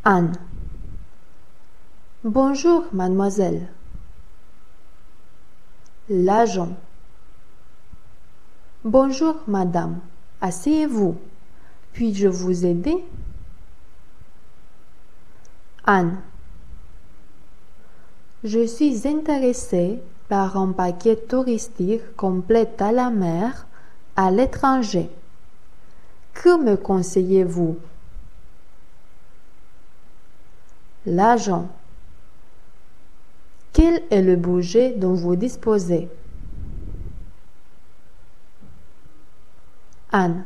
Anne. Bonjour, mademoiselle. L'agent. Bonjour, madame. Asseyez-vous. Puis-je vous aider? Anne. Je suis intéressée par un paquet touristique complet à la mer, à l'étranger. Que me conseillez-vous? L'agent. Quel est le budget dont vous disposez? Anne.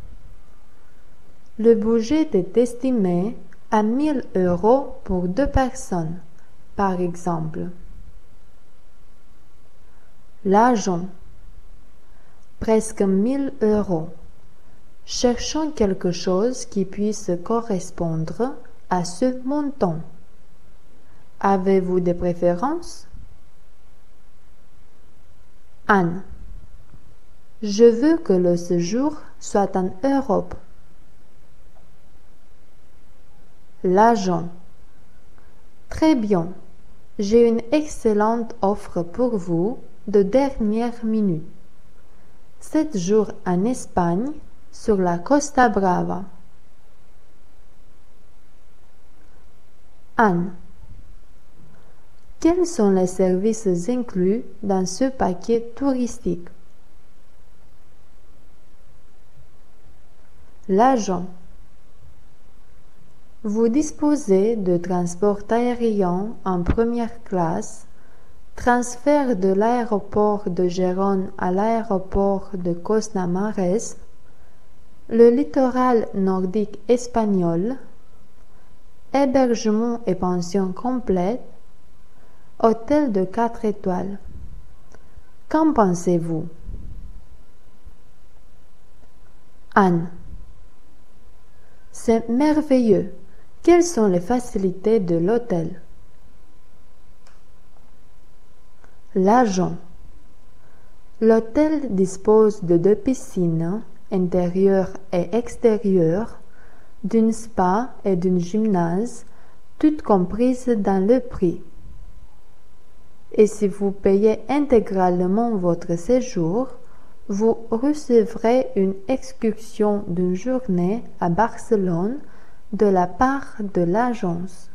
Le budget est estimé à 1 000 € pour 2 personnes, par exemple. L'agent. Presque 1 000 €. Cherchons quelque chose qui puisse correspondre à ce montant. Avez-vous des préférences? Anne. Je veux que le séjour soit en Europe. L'agent. Très bien. J'ai une excellente offre pour vous de dernière minute. 7 jours en Espagne, sur la Costa Brava. Anne. Quels sont les services inclus dans ce paquet touristique? L'agent. Vous disposez de transport aérien en première classe, transfert de l'aéroport de Gérone à l'aéroport de Cosna-Mares, le littoral nordique espagnol, hébergement et pension complète, hôtel de 4 étoiles. Qu'en pensez-vous? Anne. C'est merveilleux. Quelles sont les facilités de l'hôtel? L'agent. L'hôtel dispose de 2 piscines, intérieure et extérieure, d'une spa et d'une gymnase, toutes comprises dans le prix. Et si vous payez intégralement votre séjour, vous recevrez une excursion d'une journée à Barcelone de la part de l'agence.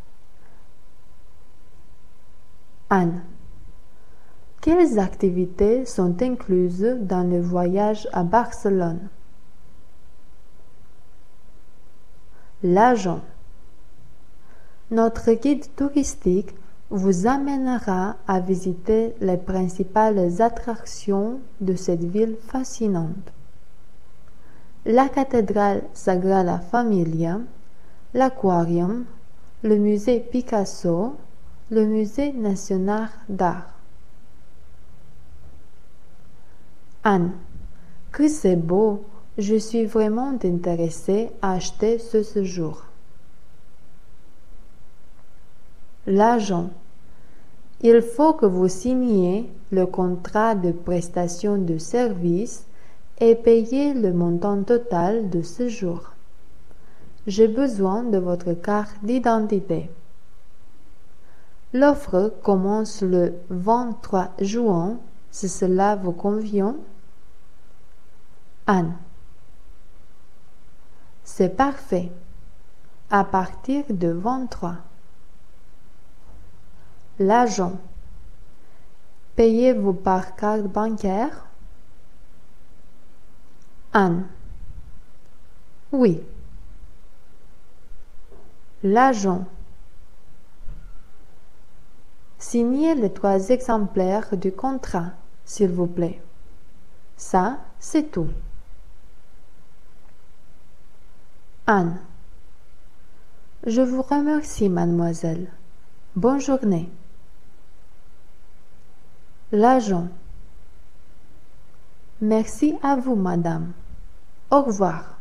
Anne. Quelles activités sont incluses dans le voyage à Barcelone? L'agent. Notre guide touristique vous amènera à visiter les principales attractions de cette ville fascinante. La cathédrale Sagrada Familia, l'aquarium, le musée Picasso, le musée national d'art. Anne. Que c'est beau! Je suis vraiment intéressée à acheter ce séjour. L'agent. Il faut que vous signiez le contrat de prestation de service et payiez le montant total de séjour. J'ai besoin de votre carte d'identité. L'offre commence le 23 juin, si cela vous convient. Anne. C'est parfait. À partir de 23. L'agent. Payez-vous par carte bancaire? Anne. Oui. L'agent. Signez les 3 exemplaires du contrat, s'il vous plaît. Ça, c'est tout. Anne. Je vous remercie, mademoiselle. Bonne journée. L'agent. Merci à vous, madame. Au revoir.